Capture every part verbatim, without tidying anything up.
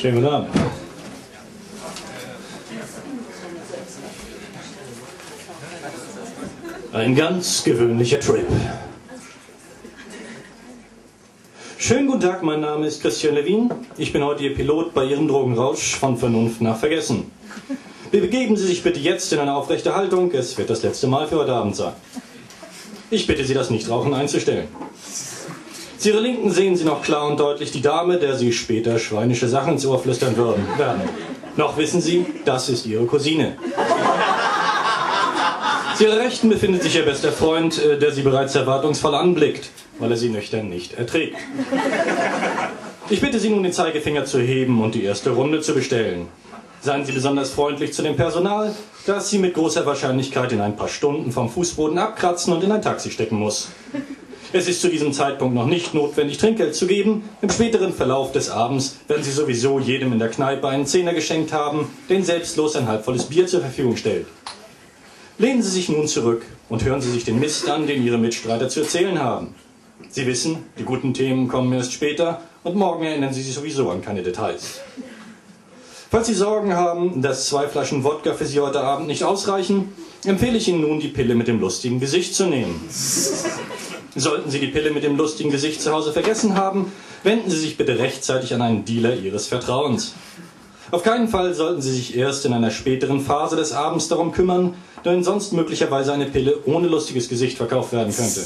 Schönen guten Abend. Ein ganz gewöhnlicher Trip. Schönen guten Tag, mein Name ist Christian Levin. Ich bin heute Ihr Pilot bei Ihrem Drogenrausch von Vernunft nach Vergessen. Begeben Sie sich bitte jetzt in eine aufrechte Haltung. Es wird das letzte Mal für heute Abend sein. Ich bitte Sie, das Nichtrauchen einzustellen. Zu Ihrer Linken sehen Sie noch klar und deutlich die Dame, der Sie später schweinische Sachen ins Ohr flüstern würden, werden. Noch wissen Sie, das ist Ihre Cousine. Zu Ihrer Rechten befindet sich Ihr bester Freund, der Sie bereits erwartungsvoll anblickt, weil er Sie nüchtern nicht erträgt. Ich bitte Sie nun, den Zeigefinger zu heben und die erste Runde zu bestellen. Seien Sie besonders freundlich zu dem Personal, das Sie mit großer Wahrscheinlichkeit in ein paar Stunden vom Fußboden abkratzen und in ein Taxi stecken muss. Es ist zu diesem Zeitpunkt noch nicht notwendig, Trinkgeld zu geben. Im späteren Verlauf des Abends werden Sie sowieso jedem in der Kneipe einen Zehner geschenkt haben, der Ihnen selbstlos ein halbvolles Bier zur Verfügung stellt. Lehnen Sie sich nun zurück und hören Sie sich den Mist an, den Ihre Mitstreiter zu erzählen haben. Sie wissen, die guten Themen kommen erst später und morgen erinnern Sie sich sowieso an keine Details. Falls Sie Sorgen haben, dass zwei Flaschen Wodka für Sie heute Abend nicht ausreichen, empfehle ich Ihnen nun, die Pille mit dem lustigen Gesicht zu nehmen. Sollten Sie die Pille mit dem lustigen Gesicht zu Hause vergessen haben, wenden Sie sich bitte rechtzeitig an einen Dealer Ihres Vertrauens. Auf keinen Fall sollten Sie sich erst in einer späteren Phase des Abends darum kümmern, da Ihnen sonst möglicherweise eine Pille ohne lustiges Gesicht verkauft werden könnte.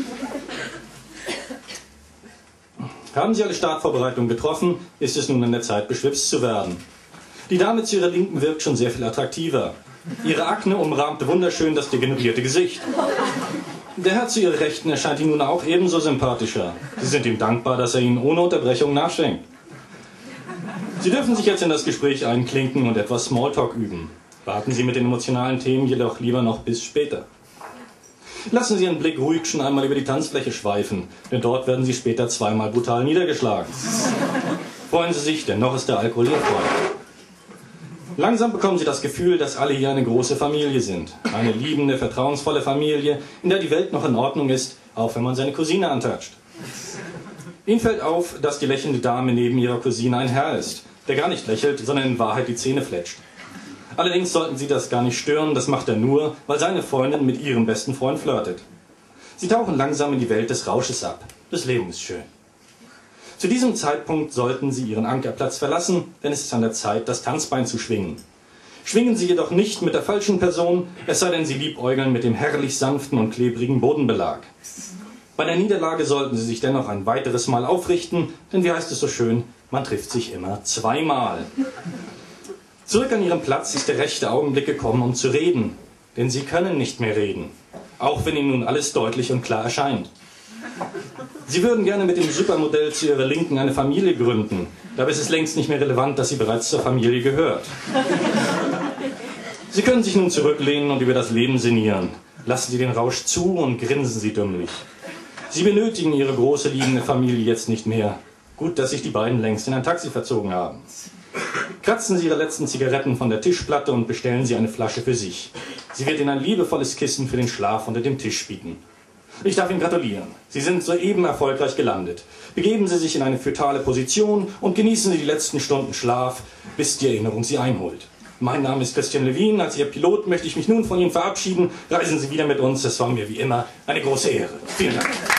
Haben Sie alle Startvorbereitungen getroffen, ist es nun an der Zeit, beschwipst zu werden. Die Dame zu Ihrer Linken wirkt schon sehr viel attraktiver. Ihre Akne umrahmt wunderschön das degenerierte Gesicht. Der Herr zu Ihrer Rechten erscheint Ihnen nun auch ebenso sympathischer. Sie sind ihm dankbar, dass er Ihnen ohne Unterbrechung nachschenkt. Sie dürfen sich jetzt in das Gespräch einklinken und etwas Smalltalk üben. Warten Sie mit den emotionalen Themen jedoch lieber noch bis später. Lassen Sie Ihren Blick ruhig schon einmal über die Tanzfläche schweifen, denn dort werden Sie später zweimal brutal niedergeschlagen. Freuen Sie sich, denn noch ist der Alkohol Ihr Freund. Langsam bekommen Sie das Gefühl, dass alle hier eine große Familie sind. Eine liebende, vertrauensvolle Familie, in der die Welt noch in Ordnung ist, auch wenn man seine Cousine antatscht. Ihnen fällt auf, dass die lächelnde Dame neben ihrer Cousine ein Herr ist, der gar nicht lächelt, sondern in Wahrheit die Zähne fletscht. Allerdings sollten Sie das gar nicht stören, das macht er nur, weil seine Freundin mit ihrem besten Freund flirtet. Sie tauchen langsam in die Welt des Rausches ab. Das Leben ist schön. Zu diesem Zeitpunkt sollten Sie Ihren Ankerplatz verlassen, denn es ist an der Zeit, das Tanzbein zu schwingen. Schwingen Sie jedoch nicht mit der falschen Person, es sei denn, Sie liebäugeln mit dem herrlich sanften und klebrigen Bodenbelag. Bei der Niederlage sollten Sie sich dennoch ein weiteres Mal aufrichten, denn wie heißt es so schön, man trifft sich immer zweimal. Zurück an Ihrem Platz ist der rechte Augenblick gekommen, um zu reden, denn Sie können nicht mehr reden, auch wenn Ihnen nun alles deutlich und klar erscheint. Sie würden gerne mit dem Supermodell zu Ihrer Linken eine Familie gründen, dabei ist es längst nicht mehr relevant, dass sie bereits zur Familie gehört. Sie können sich nun zurücklehnen und über das Leben sinnieren. Lassen Sie den Rausch zu und grinsen Sie dümmlich. Sie benötigen Ihre große, liebende Familie jetzt nicht mehr. Gut, dass sich die beiden längst in ein Taxi verzogen haben. Kratzen Sie Ihre letzten Zigaretten von der Tischplatte und bestellen Sie eine Flasche für sich. Sie wird Ihnen ein liebevolles Kissen für den Schlaf unter dem Tisch bieten. Ich darf Ihnen gratulieren. Sie sind soeben erfolgreich gelandet. Begeben Sie sich in eine fötale Position und genießen Sie die letzten Stunden Schlaf, bis die Erinnerung Sie einholt. Mein Name ist Christian Levin. Als Ihr Pilot möchte ich mich nun von Ihnen verabschieden. Reisen Sie wieder mit uns. Es war mir wie immer eine große Ehre. Vielen Dank.